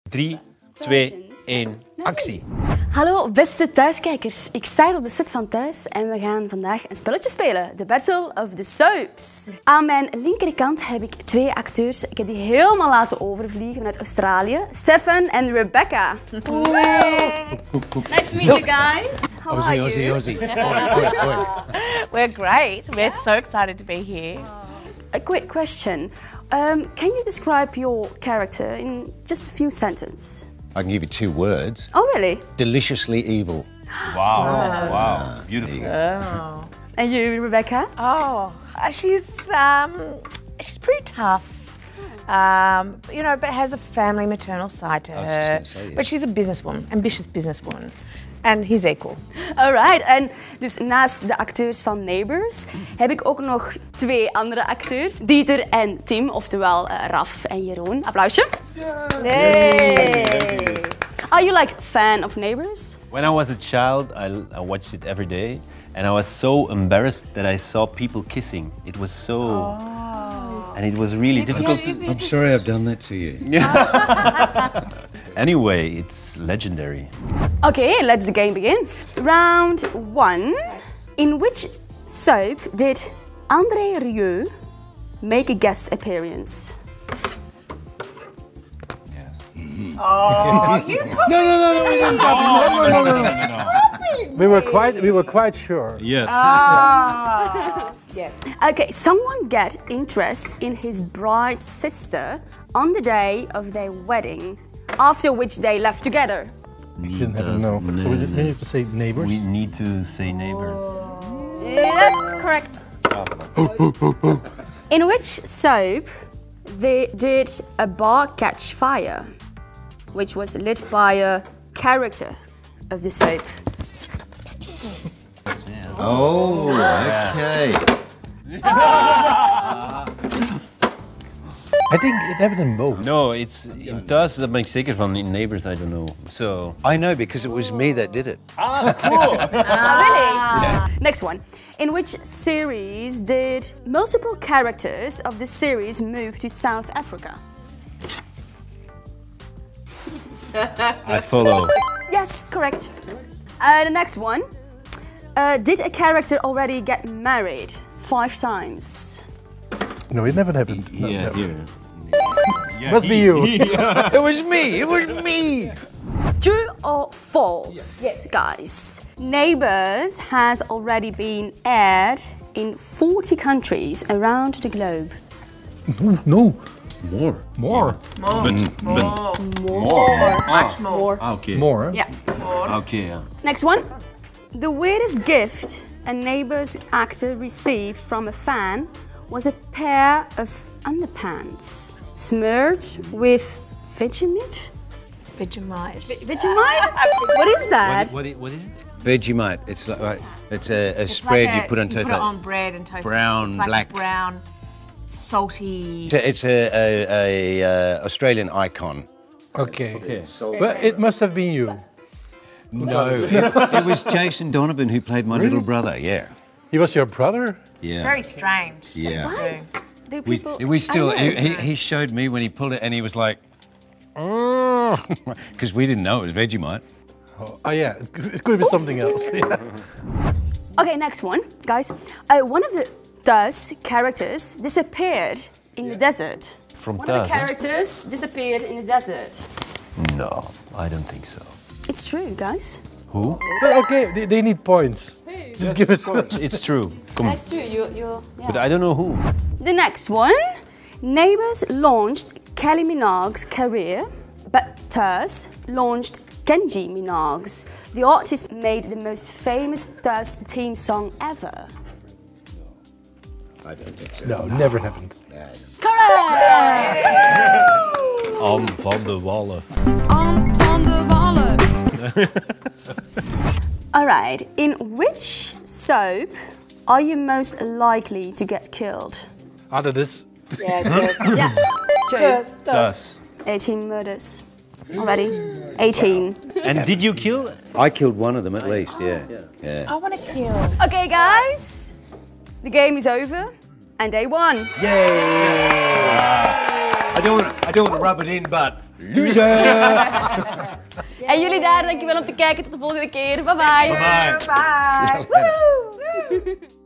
3, 2, 1, actie. Hallo beste thuiskijkers, ik sta hier op de set van Thuis en we gaan vandaag een spelletje spelen. The Battle of the Soaps. Aan mijn linkerkant heb ik 2 acteurs. Ik heb die helemaal laten overvliegen vanuit Australië. Stefan en Rebecca. Nice to meet you guys. How are you? Ozzy. We're great. We're so excited to be here. A quick question. Can you describe your character in just a few sentences? I can give you 2 words. Oh really? Deliciously evil. Wow, beautiful. Oh. And you, Rebecca? Oh, she's pretty tough. You know, but has a family maternal side to was just her. gonna say, yeah. But she's a businesswoman, ambitious businesswoman. And he's equal. Alright, en dus naast de acteurs van Neighbours heb ik ook nog 2 andere acteurs. Dieter en Tim, oftewel Raf en Jeroen. Applausje. Yay! Are you like a fan of Neighbours? When I was a child, I watched it every day, and I was so embarrassed that I saw people kissing. It was so, and it was really difficult to. I'm sorry I've done that to you. Anyway, it's legendary. Okay, let's the game begin. Round 1. In which soap did André Rieu make a guest appearance? Oh, you We were quite sure. Yes. Yes. Okay, someone get interest in his bride's sister on the day of their wedding, after which they left together. Didn't happen, no. So we need to say Neighbours. We need to say Neighbours. Yes, correct. In which soap they did a bar catch fire, which was lit by a character of the soap? Oh, okay. I think it happened in both. No, it does. Dat ben ik zeker van. In Neighbours, I don't know. So. I know because it was me that did it. Ah, cool. Really? Yeah. Next one. In which series did multiple characters of the series move to South Africa? I follow. Yes, correct. The next one. Did a character already get married 5 times? No, it never happened. No, Yeah, no. here. Yeah, Must be you. It was me. It was me. True or false, guys? Neighbours has already been aired in 40 countries around the globe. No, More. more. Much more. Okay. More, huh? Yeah. Okay, yeah. Next one. The weirdest gift a Neighbours actor received from a fan was a pair of underpants smeared with Vegemite? Vegemite. Vegemite? What is that? What is it? Vegemite. It's like it's a spread you put on toast. You put it on bread and toast. Brown, it's like black. A brown, salty. It's a Australian icon. Okay. Okay. But it must have been you. No, it was Jason Donovan who played my little brother. Yeah. He was your brother? Yeah. Very strange. Yeah. Why? Do We people... still. I don't know. He showed me when he pulled it, and he was like, because we didn't know it was Vegemite. Oh yeah, it could be something else. Yeah. Okay, next one, guys. One of the Dust characters disappeared in the desert. From One of the Taz, huh? characters disappeared in the desert. No, I don't think so. It's true, guys. Who? But okay, they need points. Just give it. It's true. Come on. That's true. You. But I don't know who. The next one. Neighbours launched Kelly Minogue's career, but Taz launched Kenji Minogue's. The artist made the most famous Taz theme song ever. I don't think so. No, never happened. Correct! Anne van de Wallen. Anne van de Wallen. Alright, in which soap are you most likely to get killed? Out of this. Yeah, Joe. Das. 18 murders already. 18. And did you kill? I killed one of them at least. Yeah. Yeah. I want to kill. Okay, guys, the game is over and they won. Yay! I don't want to rub it in, but En jullie daar, dankjewel om te kijken. Tot de volgende keer. Bye bye. Bye. Woehoe.